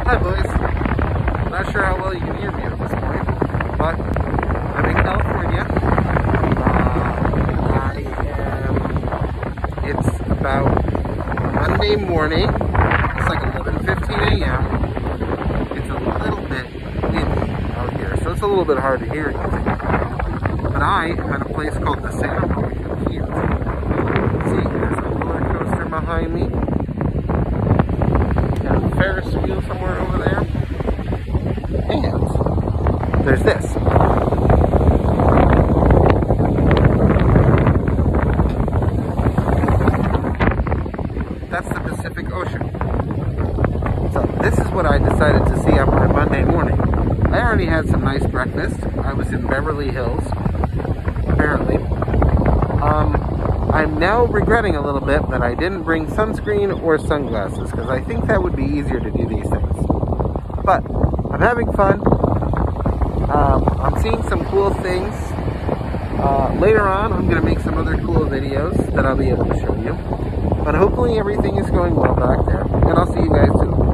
Hi boys. Not sure how well you can hear me at this point, but I'm in California. It's about Monday morning. It's like 11:15 a.m. It's a little bit windy out here, so it's a little bit hard to hear anything. But I am at a place called the Santa Monica Pier. See, there's a roller coaster behind me. Got a Ferris wheel somewhere over there. And there's this. That's the Pacific Ocean. So this is what I decided to see on my Monday morning. I already had some nice breakfast. I was in Beverly Hills, apparently. I'm now regretting a little bit that I didn't bring sunscreen or sunglasses, because I think that would be easier to do these things. But I'm having fun. I'm seeing some cool things. Later on, I'm going to make some other cool videos that I'll be able to show you. But hopefully everything is going well back there. And I'll see you guys soon.